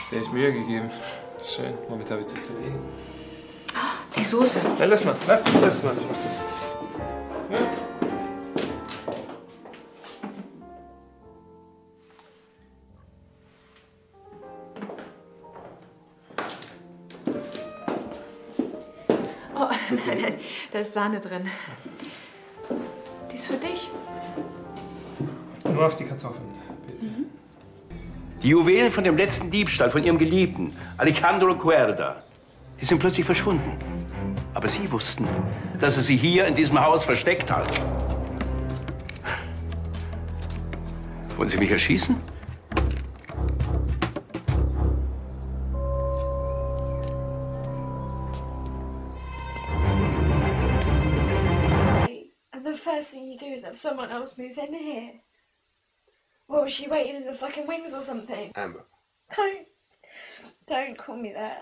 Hast dir echt Mühe gegeben. Schön. Womit habe ich das verdient? Die Soße. Nein, lass mal. Lass mal. Ich mach das. Ja. Oh, nein, da ist Sahne drin. Die ist für dich. Nur auf die Kartoffeln, bitte. Die Juwelen von dem letzten Diebstahl von ihrem Geliebten, Alejandro Cuerda, die sind plötzlich verschwunden. Aber Sie wussten, dass er sie hier in diesem Haus versteckt hat. Wollen Sie mich erschießen? And the first thing you do is have someone else move in here. What, was she waiting in the fucking wings or something? Amber. Don't call me that.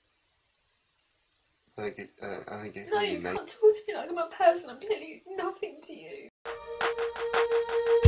I don't get No, you can't talk to me like I'm a person. I'm clearly nothing to you.